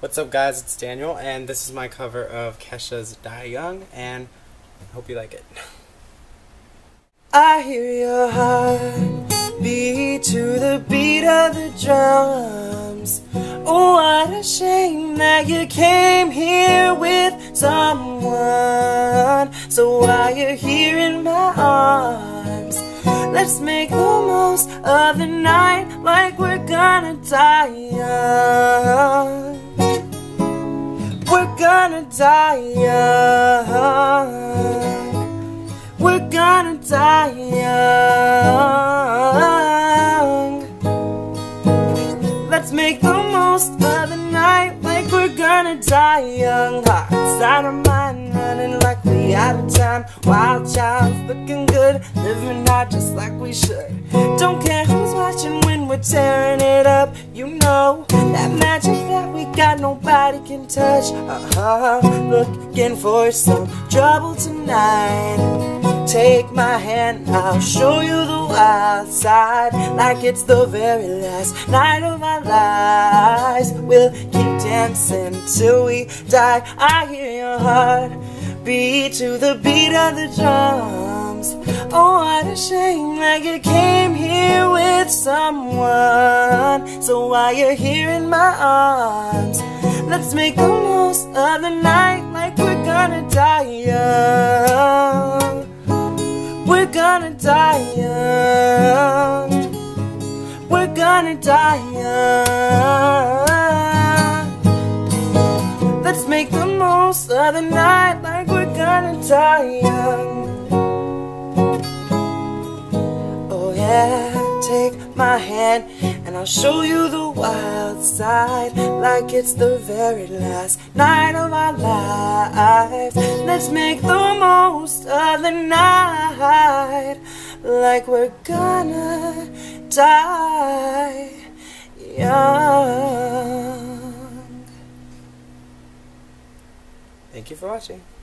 What's up, guys? It's Daniel, and this is my cover of Kesha's Die Young, and I hope you like it. I hear your heart beat to the beat of the drums. Oh, what a shame that you came here with someone. So while you're here in my arms, let's make the most of the night like we're gonna die young. We're gonna die young. We're gonna die young. Let's make the most of the night like we're gonna die young. Hearts out of mind, running like we out of time. Wild child, looking good, living out just like we should. Don't care who's watching when we're tearing it up. You know that magic that we got nobody can touch. Looking for some trouble tonight. Take my hand, I'll show you the wild side. Like it's the very last night of our lives. We'll keep dancing till we die. I hear your heart beat to the beat of the drums. Oh, what a shame that you came here with someone. So while you're here in my arms, let's make the most of the night like we're gonna die young. We're gonna die young. We're gonna die young. Let's make the most of the night like we're gonna die young. Oh yeah, take my hand and I'll show you the wild side. Like it's the very last night of our lives. Let's make the most of the night like we're gonna die young. Thank you for watching.